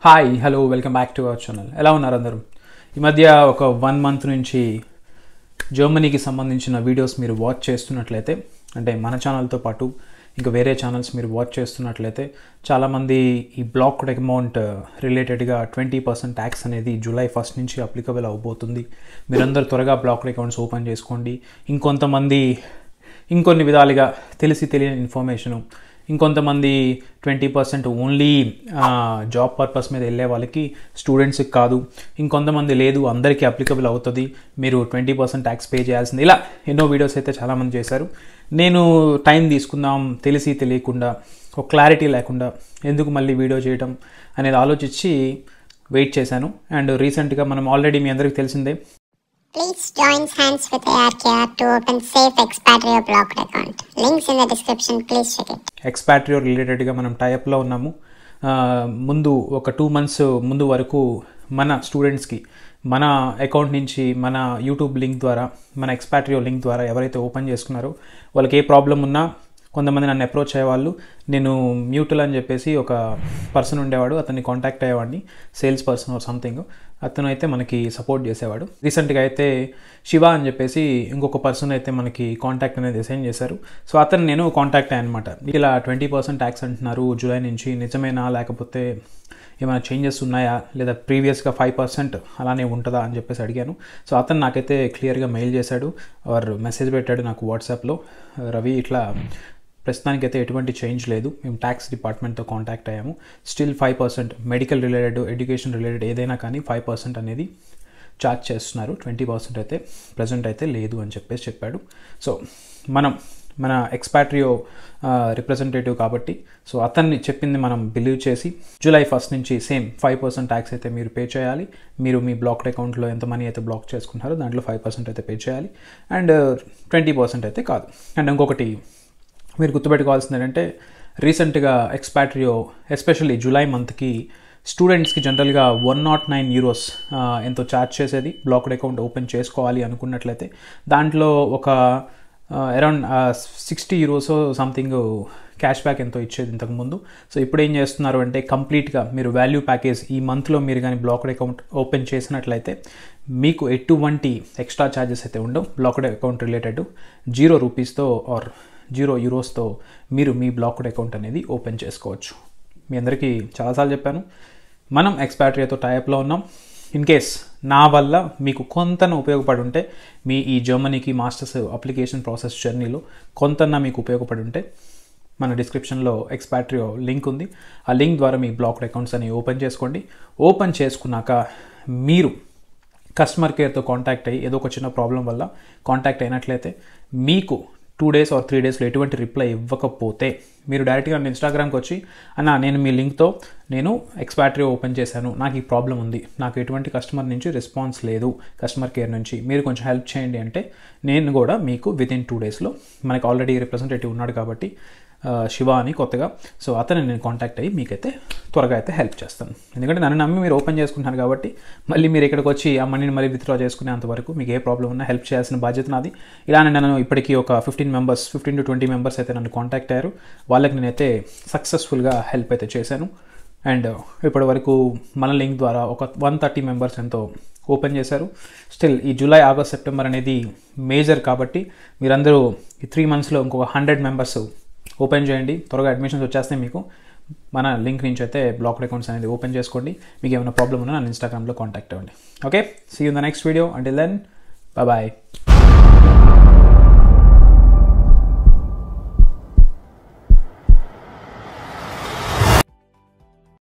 Hi hello welcome back to our channel. ఎలా ఉన్నారు అందరూ? ఈ మధ్య ఒక 1 మంత్ నుంచి జర్మనీకి సంబంధించిన వీడియోస్ మీరు వాచ్ చేస్తున్నట్లయితే, అంటే మన ఛానల్తో పాటు ఇంకా వేరే ఛానల్స్ మీరు వాచ్ చేస్తున్నట్లయితే చాలామంది ఈ బ్లాక్డ్ అమౌంట్ రిలేటెడ్గా 20% ట్యాక్స్ అనేది జూలై 1 నుంచి అప్లికబుల్ అవబోతుంది. మీరందరూ త్వరగా బ్లాక్డ్ అకౌంట్స్ ఓపెన్ చేసుకోండి. ఇంకొంతమంది ఇంకొన్ని విధాలుగా తెలియని ఇన్ఫర్మేషను, ఇంకొంతమంది 20% ఓన్లీ జాబ్ పర్పస్ మీద వెళ్ళే వాళ్ళకి, స్టూడెంట్స్కి కాదు, ఇంకొంతమంది లేదు అందరికీ అప్లికబుల్ అవుతుంది, మీరు 20% ట్యాక్స్ పే చేయాల్సింది, ఇలా ఎన్నో వీడియోస్ అయితే చాలామంది చేశారు. నేను టైం తీసుకుందాం తెలియకుండా ఒక క్లారిటీ లేకుండా ఎందుకు మళ్ళీ వీడియో చేయడం అనేది ఆలోచించి వెయిట్ చేశాను. అండ్ రీసెంట్గా మనం ఆల్రెడీ మీ అందరికీ తెలిసిందే, Please join hands with ARKR to open safe expatriate blocked account. Links in the description. Please check it. ఎక్స్పాట్రియో రిలేటెడ్గా మనం టైప్లో ఉన్నాము. ముందు ఒక 2 months ముందు వరకు మన స్టూడెంట్స్కి మన అకౌంట్ నుంచి మన యూట్యూబ్ లింక్ ద్వారా, మన ఎక్స్పాట్రియో లింక్ ద్వారా ఎవరైతే ఓపెన్ చేసుకున్నారో వాళ్ళకి ఏ ప్రాబ్లం ఉన్నా కొంతమంది నన్ను అప్రోచ్ అయ్యేవాళ్ళు. నేను మ్యూటల్ అని చెప్పేసి ఒక పర్సన్ ఉండేవాడు, అతన్ని కాంటాక్ట్ అయ్యేవాడిని, సేల్స్ పర్సన్ ఆర్ సంథింగ్. అతను అయితే మనకి సపోర్ట్ చేసేవాడు. రీసెంట్గా అయితే శివ అని చెప్పేసి ఇంకొక పర్సన్ అయితే మనకి కాంటాక్ట్ అనేది అసైన్ చేశారు. సో అతను నేను కాంటాక్ట్ అయ్యాను అనమాట. ఇలా 20% ట్యాక్స్ అంటున్నారు జూలై నుంచి, నిజమేనా లేకపోతే ఏమైనా చేంజెస్ ఉన్నాయా, లేదా ప్రీవియస్గా 5% అలానే ఉంటుందా అని చెప్పేసి అడిగాను. సో అతను నాకైతే క్లియర్గా మెయిల్ చేశాడు ఆర్ మెసేజ్ పెట్టాడు నాకు వాట్సాప్లో, రవి ఇట్లా ప్రస్తుతానికి అయితే ఎటువంటి చేంజ్ లేదు, మేము ట్యాక్స్ డిపార్ట్మెంట్తో కాంటాక్ట్ అయ్యాము, still 5% medical related, education related ఏదైనా కానీ 5% అనేది ఛార్జ్ చేస్తున్నారు, 20% అయితే ప్రజెంట్ అయితే లేదు అని చెప్పేసి చెప్పాడు. సో మన ఎక్స్పాట్రియో రిప్రజెంటేటివ్ కాబట్టి, సో అతన్ని చెప్పింది మనం బిలీవ్ చేసి జూలై 1 నుంచి సేమ్ 5% ట్యాక్స్ అయితే మీరు పే చేయాలి. మీరు మీ బ్లాక్డ్ అకౌంట్లో ఎంత మనీ అయితే బ్లాక్ చేసుకుంటారో దాంట్లో 5% అయితే పే చేయాలి, అండ్ 20% అయితే కాదు. అండ్ ఇంకొకటి మీరు గుర్తుపెట్టుకోవాల్సింది ఏంటంటే, రీసెంట్గా ఎక్స్పాట్రియో ఎస్పెషల్లీ జూలై మంత్కి స్టూడెంట్స్కి జనరల్గా 109 euros ఎంతో ఛార్జ్ చేసేది బ్లాక్డ్ అకౌంట్ ఓపెన్ చేసుకోవాలి అనుకున్నట్లయితే. దాంట్లో ఒక around 60 euros something cash back ఎంతో ఇచ్చేది ఇంతకుముందు. సో ఇప్పుడు ఏం చేస్తున్నారు అంటే, కంప్లీట్గా మీరు వాల్యూ ప్యాకేజ్ ఈ మంత్లో మీరు కానీ బ్లాక్డ్ అకౌంట్ ఓపెన్ చేసినట్లయితే మీకు ఎటువంటి ఎక్స్ట్రా ఛార్జెస్ అయితే ఉండవు. బ్లాక్డ్ అకౌంట్ రిలేటెడ్ 0 రూపీస్తో ఆర్ 0 euros మీరు మీ బ్లాక్డ్ అకౌంట్ అనేది ఓపెన్ చేసుకోవచ్చు. మీ అందరికీ చాలాసార్లు చెప్పాను, మనం ఎక్స్పాట్రియాతో టైప్లో ఉన్నాం. ఇన్ కేస్ నా వల్ల మీకు కొంతన ఉపయోగపడి ఉంటే, మీ ఈ జర్మనీకి మాస్టర్స్ అప్లికేషన్ ప్రాసెస్ జర్నీలో కొంతన్నా మీకు ఉపయోగపడి ఉంటే, మన డిస్క్రిప్షన్లో ఎక్స్పాట్రియో లింక్ ఉంది. ఆ లింక్ ద్వారా మీ బ్లాక్డ్ అకౌంట్స్ అని ఓపెన్ చేసుకోండి. ఓపెన్ చేసుకున్నాక మీరు కస్టమర్ కేర్తో కాంటాక్ట్ అయ్యి ఏదో ఒక చిన్న ప్రాబ్లం వల్ల కాంటాక్ట్ అయినట్లయితే, మీకు 2 days or 3 daysలో ఎటువంటి రిప్లై ఇవ్వకపోతే మీరు డైరెక్ట్గా ఇన్స్టాగ్రామ్కి వచ్చి, అన్న నేను మీ లింక్తో నేను ఎక్స్పాట్రియో ఓపెన్ చేశాను, నాకు ఈ ప్రాబ్లం ఉంది, నాకు ఎటువంటి కస్టమర్ నుంచి రెస్పాన్స్ లేదు, కస్టమర్ కేర్ నుంచి మీరు కొంచెం హెల్ప్ చేయండి అంటే, నేను కూడా మీకు వితిన్ 2 daysలో, మనకి ఆల్రెడీ రిప్రజెంటేటివ్ ఉన్నాడు కాబట్టి శివ అని కొత్తగా, సో అతను నేను కాంటాక్ట్ అయ్యి మీకైతే త్వరగా అయితే హెల్ప్ చేస్తాను. ఎందుకంటే నన్ను నమ్మి మీరు ఓపెన్ చేసుకుంటున్నారు కాబట్టి, మళ్ళీ మీరు ఇక్కడికి వచ్చి ఆ మనీని మళ్ళీ విత్డ్రా చేసుకునేంతవరకు మీకు ఏ ప్రాబ్లం ఉన్నా హెల్ప్ చేయాల్సిన బాధ్యత నాది. ఇలానే నన్ను ఇప్పటికీ ఒక 15 to 20 members అయితే నన్ను కాంటాక్ట్ అయ్యారు. వాళ్ళకి నేనైతే సక్సెస్ఫుల్గా హెల్ప్ అయితే చేశాను. అండ్ ఇప్పటి వరకు మన లింక్ ద్వారా ఒక 130 members ఎంతో ఓపెన్ చేశారు. స్టిల్ ఈ జూలై, ఆగస్ట్, సెప్టెంబర్ అనేది మేజర్ కాబట్టి మీరందరూ ఈ 3 monthsలో ఇంకొక 100 members ఓపెన్ చేయండి. త్వరగా అడ్మిషన్స్ వచ్చేస్తే మీకు మన లింక్ నుంచి అయితే బ్లాక్డ్ అకౌంట్స్ అనేది ఓపెన్ చేసుకోండి. మీకు ఏమైనా ప్రాబ్లం ఉన్నా నన్ను ఇన్స్టాగ్రామ్లో కాంటాక్ట్ అవ్వండి. Okay, see you in the next video. Until then, bye.